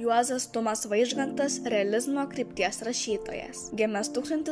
Juozas Tumas Vaižgantas realizmo krypties rašytojas. Gimęs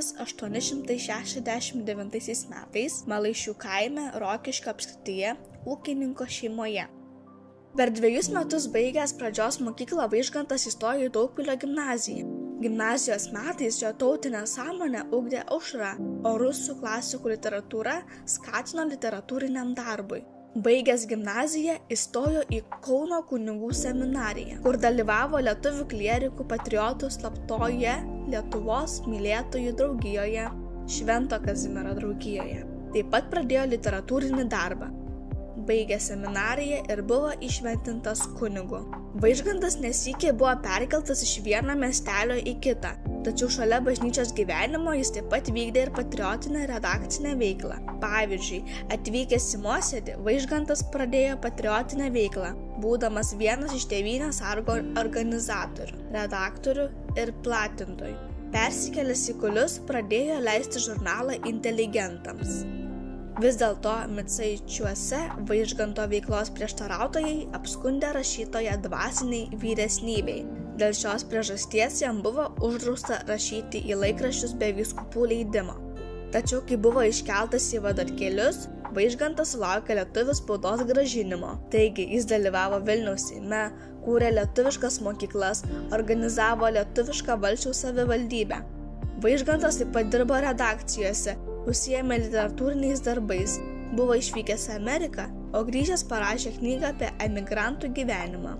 1869 metais Malaišių kaime Rokiškio apskrityje ūkininko šeimoje. Per 2 metus baigęs pradžios mokyklą Vaižgantas įstojo į Daugpilio gimnaziją. Gimnazijos metais jo tautinę sąmonę ugdė aušra, o rusų klasikų literatūra skatino literatūriniam darbui. Baigęs gimnaziją įstojo į Kauno kunigų seminariją, kur dalyvavo lietuvių klierikų patriotų slaptoje Lietuvos mylėtojų draugijoje, Švento Kazimiero draugijoje. Taip pat pradėjo literatūrinį darbą. Baigė seminariją ir buvo įšventintas kunigu. Vaižgantas nesykį buvo perkeltas iš vieno miestelio į kitą, tačiau šalia bažnyčios gyvenimo jis taip pat vykdė ir patriotinę redakcinę veiklą. Pavyzdžiui, atvykęs į Mosėdį, Vaižgantas pradėjo patriotinę veiklą, būdamas vienas iš Tėvynės sargo organizatorių, redaktorių ir platintojų. Persikėlęs į Kulius pradėjo leisti žurnalą inteligentams. Vis dėlto Micaičiuose Vaižganto veiklos prieštarautojai apskundė rašytoją dvasiniai vyresnybei. Dėl šios priežasties jam buvo uždrausta rašyti į laikraščius be vyskupų leidimo. Tačiau, kai buvo iškeltas į vadarkelius, Vaižgantas sulaukė lietuvių spaudos gražinimo. Taigi, jis dalyvavo Vilniaus Seime, kūrė lietuviškas mokyklas, organizavo lietuvišką Valsčiaus savivaldybę. Vaižgantas taip pat dirbo redakcijose, užsiėmė literatūriniais darbais, buvo išvykęs į Ameriką, o grįžęs parašė knygą apie emigrantų gyvenimą.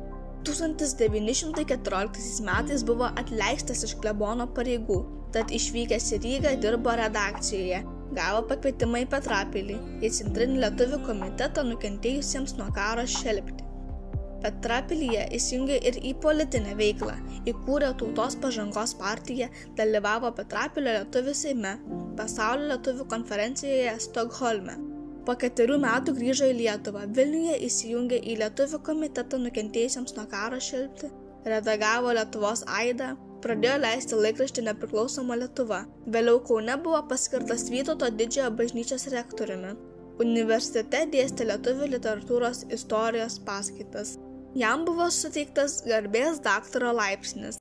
1914 metais buvo atleistas iš klebono pareigų, tad išvykęs į Rygą dirbo redakcijoje, gavo pakvietimą į Petrapilį, į Centrinį lietuvių komitetą nukentėjusiems nuo karo šelpti. Petrapilyje įsijungė ir į politinę veiklą, įkūrė Tautos pažangos partiją, dalyvavo Petrapilio lietuvių Seime, Pasaulio lietuvių konferencijoje Stokholme. Po 4 metų grįžo į Lietuvą, Vilniuje įsijungė į lietuvių komitetą nukentėjusiems nuo karo šelpti, redagavo Lietuvos aidą, pradėjo leisti laikraštį Nepriklausoma Lietuva. Vėliau Kaune buvo paskirtas Vytauto Didžiojo bažnyčios rektoriumi. Universitete dėstė lietuvių literatūros istorijos paskaitas. Jam buvo suteiktas garbės daktaro laipsnis.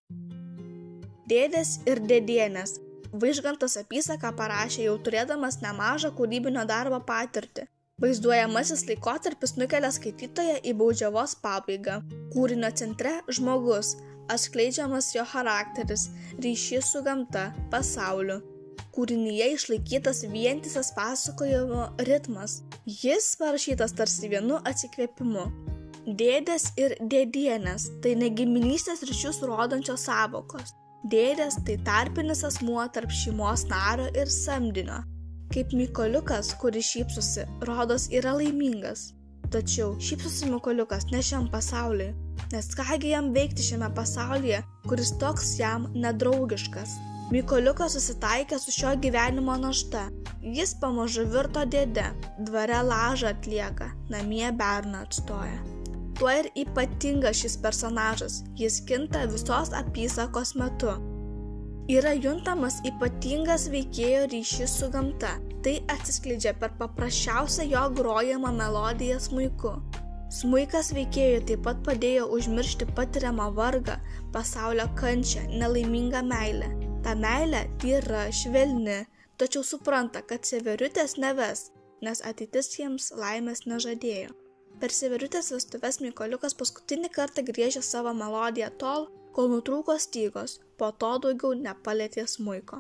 Dėdės ir dėdienės. Vaižgantas apysaką parašė jau turėdamas nemažą kūrybinio darbo patirtį. Vaizduojamasis laikotarpis nukelia skaitytoją į baudžiavos pabaigą. Kūrinio centre žmogus, atskleidžiamas jo charakteris, ryšys su gamta, pasauliu. Kūrinyje išlaikytas vientisas pasakojimo ritmas. Jis parašytas tarsi vienu atsikvėpimu. Dėdės ir dėdienės – tai negiminystės ryšius rodančios sąvokos. Dėdės – tai tarpinis asmuo tarp šeimos nario ir samdinio. Kaip Mykoliukas, kuris šypsosi, rodos yra laimingas. Tačiau šypsosi Mykoliukas ne šiam pasauliui, nes kągi jam veikti šiame pasaulyje, kuris toks jam nedraugiškas. Mykoliukas susitaikė su šio gyvenimo našta. Jis pamažu virto dėde, dvare lažą atlieka, namie berną atstoja. Tuo ir ypatingas šis personažas, jis kinta visos apysakos metu. Yra juntamas ypatingas veikėjo ryšys su gamta. Tai atsiskleidžia per paprasčiausią jo grojamą melodiją smuiku. Smuikas veikėjui taip pat padėjo užmiršti patiriamą vargą, pasaulio kančią, nelaimingą meilę. Ta meilė tyra, švelni, tačiau supranta, kad Severiutės neves, nes ateitis jiems laimės nežadėjo. Per Severiutės vestuves Mykoliukas paskutinį kartą griežė savo melodiją tol, kol nutrūko stygos, po to daugiau nepalietė smuiko.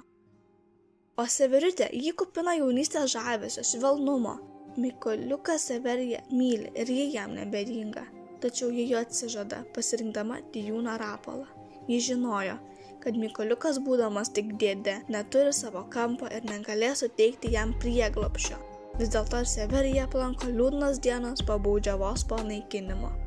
O Severiutė jį kupina jaunystės žavesio, švelnumo. Mykoliukas Severiją myli ir ji jam nebedinga, tačiau ji jo atsižada, pasirinkdama Tijūno rapolą. Ji žinojo, kad Mykoliukas būdamas tik dėdė neturi savo kampo ir negalės suteikti jam prieglobsčio. Vis dėlto Severiją aplanko liūdnos dienos po baudžiavos panaikinimo.